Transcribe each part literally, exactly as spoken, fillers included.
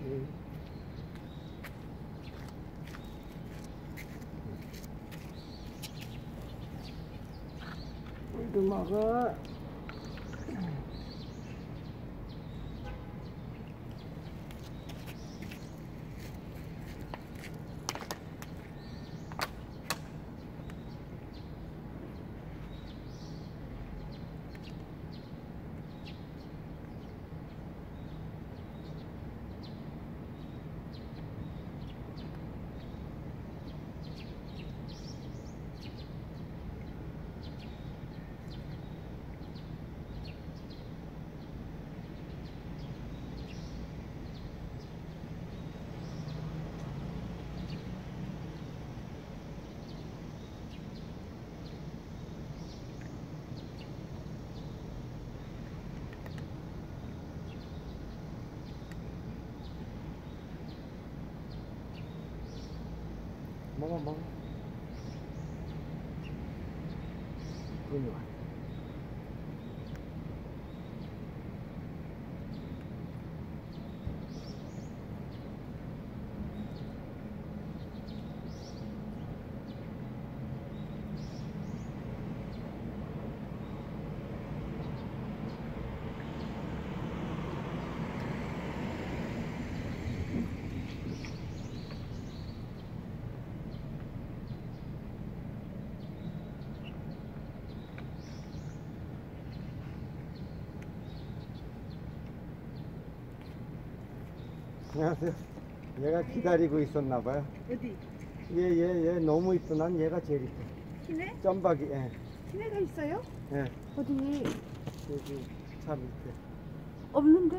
응. 물도 먹어. 먹어 먹어. 이리 와. 안녕하세요. 얘가 기다리고 있었나봐요. 어디? 얘, 얘, 얘 너무 이쁘. 난 얘가 제일 이뻐. 시내? 점박이, 예. 시내가 있어요? 예. 어디? 여기 차 밑에. 없는데?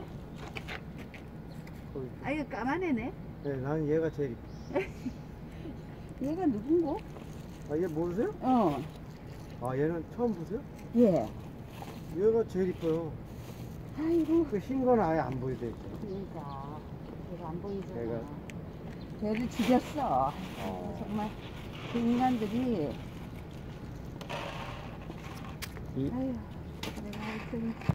거기. 아, 이거 까만 애네? 예, 나는 얘가 제일 이뻐. 얘가 누군고? 아, 얘 모르세요? 어. 아, 얘는 처음 보세요? 예. 얘가 제일 이뻐요. 아이고. 그 흰 건 아예 안 보이대. 그러니까. 얘가 안 보이잖아. 얘가. 걔를 죽였어. 어. 정말 그 인간들이. 이, 아유, 내가 하여튼.